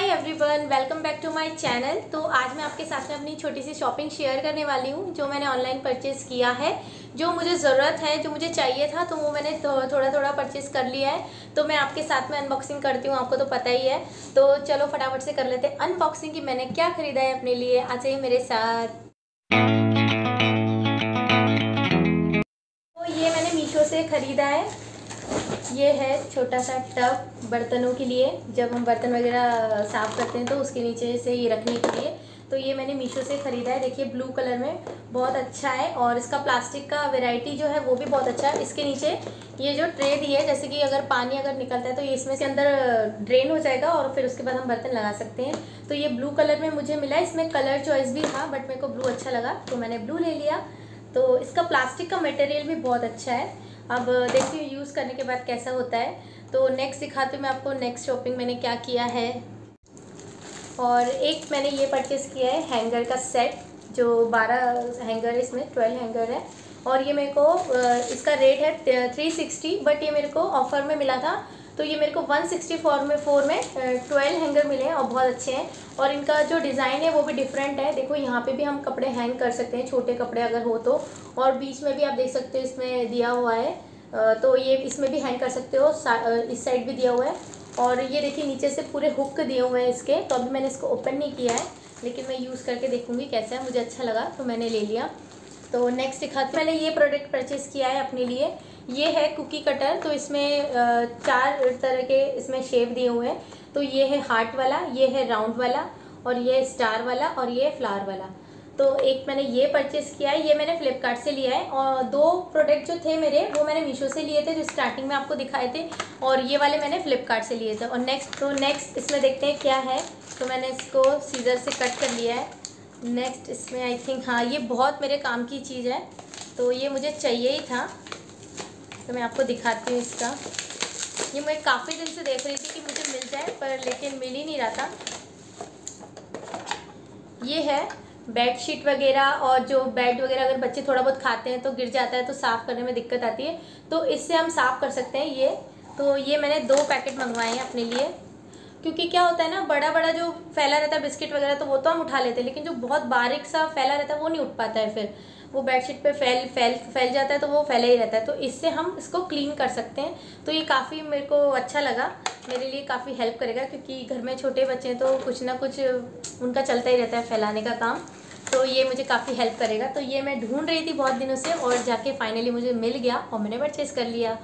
Hi everyone, welcome back to my channel. तो आज मैं आपके साथ में अपनी छोटी सी शॉपिंग शेयर करने वाली हूँ जो मैंने ऑनलाइन परचेज़ किया है। जो मुझे ज़रूरत है, जो मुझे चाहिए था, तो वो मैंने थोड़ा थोड़ा परचेज़ कर लिया है। तो मैं आपके साथ में अनबॉक्सिंग करती हूँ, आपको तो पता ही है। तो चलो फटाफट से कर लेते हैं अनबॉक्सिंग कि मैंने क्या ख़रीदा है अपने लिए। आ जाइए मेरे साथ। तो ये मैंने मीशो से ख़रीदा है। ये है छोटा सा टब बर्तनों के लिए, जब हम बर्तन वगैरह साफ़ करते हैं तो उसके नीचे से ये रखने के लिए। तो ये मैंने मीशो से ख़रीदा है। देखिए ब्लू कलर में बहुत अच्छा है और इसका प्लास्टिक का वैरायटी जो है वो भी बहुत अच्छा है। इसके नीचे ये जो ट्रे दी है, जैसे कि अगर पानी अगर निकलता है तो ये इसमें से अंदर ड्रेन हो जाएगा और फिर उसके बाद हम बर्तन लगा सकते हैं। तो ये ब्लू कलर में मुझे मिला। इसमें कलर चॉइस भी था बट मेरे को ब्लू अच्छा लगा तो मैंने ब्लू ले लिया। तो इसका प्लास्टिक का मटेरियल भी बहुत अच्छा है। अब देखती हूँ यूज़ करने के बाद कैसा होता है। तो नेक्स्ट दिखाती हूँ मैं आपको नेक्स्ट शॉपिंग मैंने क्या किया है। और एक मैंने ये परचेज़ किया है हैंगर का सेट, जो 12 हैंगर है, इसमें 12 हैंगर है। और ये मेरे को इसका रेट है 360, बट ये मेरे को ऑफ़र में मिला था। तो ये मेरे को 164 में 12 हैंगर मिले हैं और बहुत अच्छे हैं। और इनका जो डिज़ाइन है वो भी डिफरेंट है। देखो यहाँ पे भी हम कपड़े हैंग कर सकते हैं, छोटे कपड़े अगर हो तो। और बीच में भी आप देख सकते हो इसमें दिया हुआ है, तो ये इसमें भी हैंग कर सकते हो। इस साइड भी दिया हुआ है। और ये देखिए नीचे से पूरे हुक दिए हुए हैं इसके। तो अभी मैंने इसको ओपन नहीं किया है, लेकिन मैं यूज़ करके देखूँगी कैसा है। मुझे अच्छा लगा तो मैंने ले लिया। तो नेक्स्ट दिखाती हूँ। मैंने ये प्रोडक्ट परचेज़ किया है अपने लिए। ये है कुकी कटर। तो इसमें 4 तरह के इसमें शेप दिए हुए हैं। तो ये है हार्ट वाला, ये है राउंड वाला, और ये स्टार वाला, और ये फ्लावर वाला। तो एक मैंने ये परचेज़ किया है, ये मैंने फ्लिपकार्ट से लिया है। और 2 प्रोडक्ट जो थे मेरे वो मैंने मीशो से लिए थे, जो स्टार्टिंग में आपको दिखाए थे। और ये वाले मैंने फ्लिपकार्ट से लिए थे। और नेक्स्ट इसमें देखते हैं क्या है। तो मैंने इसको सीज़र से कट कर लिया है। नेक्स्ट इसमें आई थिंक, हाँ, ये बहुत मेरे काम की चीज़ है तो ये मुझे चाहिए ही था। तो मैं आपको दिखाती हूँ इसका। ये मैं काफ़ी दिन से देख रही थी कि मुझे मिल जाए, पर लेकिन मिल ही नहीं रहा था। ये है बेडशीट वगैरह, और जो बेड वगैरह अगर बच्चे थोड़ा बहुत खाते हैं तो गिर जाता है तो साफ़ करने में दिक्कत आती है, तो इससे हम साफ़ कर सकते हैं ये। तो ये मैंने 2 पैकेट मंगवाए हैं अपने लिए, क्योंकि क्या होता है ना, बड़ा बड़ा जो फैला रहता है बिस्किट वगैरह तो वो तो हम उठा लेते हैं, लेकिन जो बहुत बारीक सा फैला रहता है वो नहीं उठ पाता है। फिर वो बेडशीट पे फैल जाता है तो वो फैला ही रहता है। तो इससे हम इसको क्लीन कर सकते हैं। तो ये काफ़ी मेरे को अच्छा लगा, मेरे लिए काफ़ी हेल्प करेगा, क्योंकि घर में छोटे बच्चे हैं तो कुछ ना कुछ उनका चलता ही रहता है फैलाने का काम। तो ये मुझे काफ़ी हेल्प करेगा। तो ये मैं ढूंढ रही थी बहुत दिनों से और जाके फाइनली मुझे मिल गया और मैंने परचेज़ कर लिया।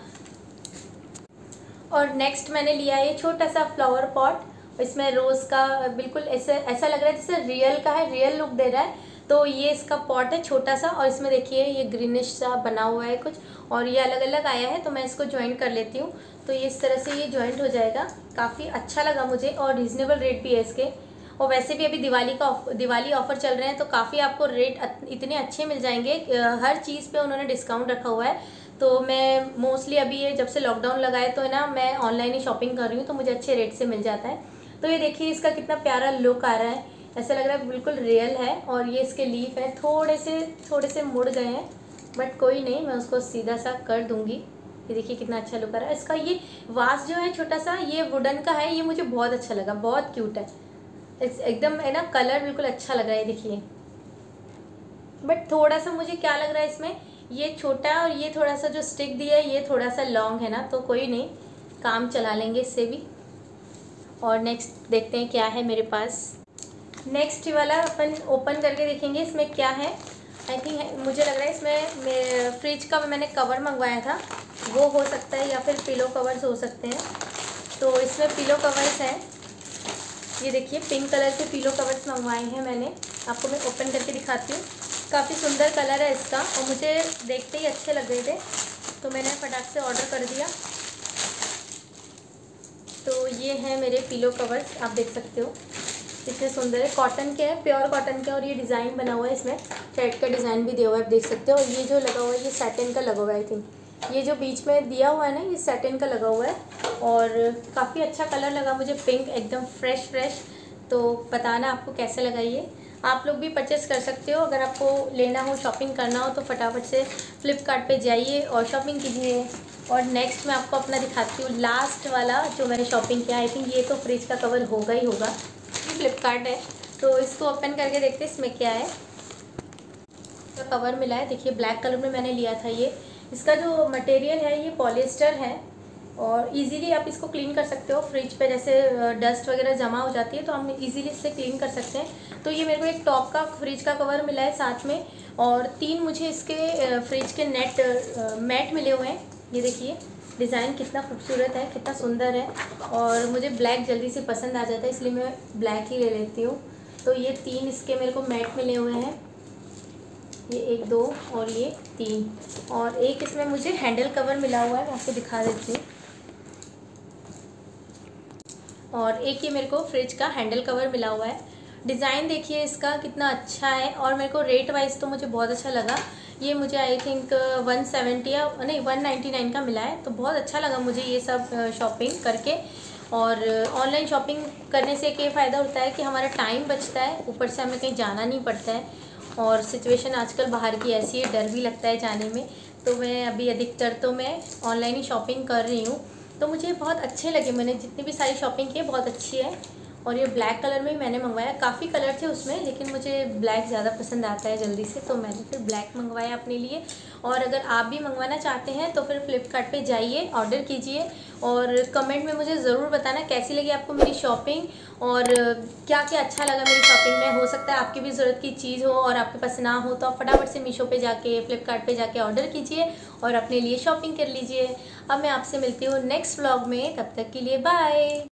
और नेक्स्ट मैंने लिया ये छोटा सा फ्लावर पॉट। इसमें रोज़ का बिल्कुल ऐसा लग रहा है जैसे रियल का है, रियल लुक दे रहा है। तो ये इसका पॉट है छोटा सा, और इसमें देखिए ये ग्रीनिश सा बना हुआ है कुछ, और ये अलग अलग आया है। तो मैं इसको ज्वाइन कर लेती हूँ। तो ये इस तरह से ये ज्वाइंट हो जाएगा। काफ़ी अच्छा लगा मुझे और रीज़नेबल रेट भी है इसके। और वैसे भी अभी दिवाली ऑफ़र चल रहे हैं तो काफ़ी आपको रेट इतने अच्छे मिल जाएंगे। हर चीज़ पे उन्होंने डिस्काउंट रखा हुआ है। तो मैं मोस्टली अभी ये जब से लॉकडाउन लगा है तो है ना, मैं ऑनलाइन ही शॉपिंग कर रही हूँ, तो मुझे अच्छे रेट से मिल जाता है। तो ये देखिए इसका कितना प्यारा लुक आ रहा है, ऐसा लग रहा है बिल्कुल रियल है। और ये इसके लीफ है, थोड़े से मुड़ गए हैं, बट कोई नहीं, मैं उसको सीधा सा कर दूँगी। ये देखिए कितना अच्छा लुक आ रहा है इसका। ये वास जो है छोटा सा, ये वुडन का है, ये मुझे बहुत अच्छा लगा, बहुत क्यूट है एकदम, है ना, कलर बिल्कुल अच्छा लग रहा है देखिए। बट थोड़ा सा मुझे क्या लग रहा है इसमें, ये छोटा है और ये थोड़ा सा जो स्टिक दिया है ये थोड़ा सा लॉन्ग है ना, तो कोई नहीं, काम चला लेंगे इससे भी। और नेक्स्ट देखते हैं क्या है मेरे पास। नेक्स्ट वाला अपन ओपन करके देखेंगे इसमें क्या है। आई थिंक मुझे लग रहा है इसमें फ्रिज का मैंने कवर मंगवाया था, वो हो सकता है, या फिर पिलो कवर्स हो सकते हैं। तो इसमें पिलो कवर्स हैं, ये देखिए पिंक कलर के पिलो कवर्स मंगवाए हैं मैंने। आपको मैं ओपन करके दिखाती हूँ। काफ़ी सुंदर कलर है इसका और मुझे देखते ही अच्छे लग रहे थे, तो मैंने फटाक से ऑर्डर कर दिया। तो ये हैं मेरे पिलो कवर्स, आप देख सकते हो कितने सुंदर है। कॉटन के हैं, प्योर कॉटन के, और ये डिज़ाइन बना हुआ है, इसमें थ्रेड का डिज़ाइन भी दिया हुआ है, आप देख सकते हो। और ये जो लगा हुआ है ये सैटिन का लगा हुआ है। आई थिंक ये जो बीच में दिया हुआ है ना, ये सैटिन का लगा हुआ है। और काफ़ी अच्छा कलर लगा मुझे, पिंक, एकदम फ्रेश। तो बताना आपको कैसा लगा ये। आप लोग भी परचेस कर सकते हो, अगर आपको लेना हो, शॉपिंग करना हो, तो फटाफट से फ्लिपकार्ट पे जाइए और शॉपिंग कीजिए। और नेक्स्ट मैं आपको अपना दिखाती हूँ लास्ट वाला जो मैंने शॉपिंग किया। आई थिंक ये तो फ्रिज का कवर होगा ही होगा, ये फ्लिपकार्ट है। तो इसको ओपन करके देखते हैं इसमें क्या है। इसका कवर मिला है, देखिए ब्लैक कलर में मैंने लिया था ये। इसका जो मटेरियल है ये पॉलिएस्टर है और इजीली आप इसको क्लीन कर सकते हो। फ्रिज पे जैसे डस्ट वगैरह जमा हो जाती है तो हम इजीली इससे क्लीन कर सकते हैं। तो ये मेरे को एक टॉप का फ्रिज का कवर मिला है साथ में, और 3 मुझे इसके फ्रिज के मैट मिले हुए हैं। ये देखिए डिज़ाइन कितना खूबसूरत है, कितना सुंदर है, और मुझे ब्लैक जल्दी से पसंद आ जाता है इसलिए मैं ब्लैक ही ले लेती हूँ। तो ये 3 इसके मेरे को मैट मिले हुए हैं, ये 1 2 और ये 3, और एक इसमें मुझे हैंडल कवर मिला हुआ है, मैं आपको दिखा देती हूँ। और एक ये मेरे को फ्रिज का हैंडल कवर मिला हुआ है। डिज़ाइन देखिए इसका कितना अच्छा है, और मेरे को रेट वाइज तो मुझे बहुत अच्छा लगा। ये मुझे आई थिंक 170 या नहीं 199 का मिला है, तो बहुत अच्छा लगा मुझे ये सब शॉपिंग करके। और ऑनलाइन शॉपिंग करने से एक ये फ़ायदा होता है कि हमारा टाइम बचता है, ऊपर से हमें कहीं जाना नहीं पड़ता है। और सिचुएशन आजकल बाहर की ऐसी है, डर भी लगता है जाने में, तो मैं अभी अधिकतर तो मैं ऑनलाइन ही शॉपिंग कर रही हूँ। तो मुझे बहुत अच्छे लगे, मैंने जितनी भी सारी शॉपिंग की है बहुत अच्छी है। और ये ब्लैक कलर में ही मैंने मंगवाया, काफ़ी कलर थे उसमें लेकिन मुझे ब्लैक ज़्यादा पसंद आता है जल्दी से, तो मैंने फिर ब्लैक मंगवाया अपने लिए। और अगर आप भी मंगवाना चाहते हैं तो फिर फ्लिपकार्ट पे जाइए, ऑर्डर कीजिए, और कमेंट में मुझे ज़रूर बताना कैसी लगी आपको मेरी शॉपिंग, और क्या क्या अच्छा लगा मेरी शॉपिंग में। हो सकता है आपकी भी ज़रूरत की चीज़ हो और आपके पास ना हो, तो आप फटाफट से मीशो पे जाके फ्लिपकार्ट पे जाके ऑर्डर कीजिए और अपने लिए शॉपिंग कर लीजिए। अब मैं आपसे मिलती हूँ नेक्स्ट व्लॉग में, तब तक के लिए बाय।